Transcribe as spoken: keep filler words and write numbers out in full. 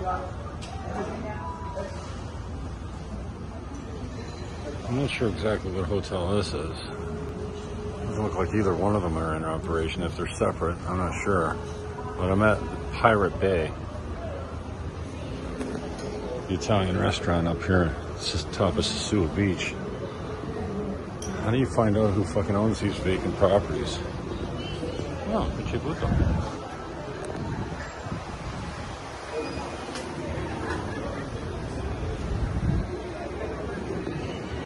I'm not sure exactly what hotel this is. Doesn't look like either one of them are in operation. If they're separate, I'm not sure. But I'm at Pirate Bay, the Italian restaurant up here. It's just top of Sosua Beach. How do you find out who fucking owns these vacant properties? Oh, che butto.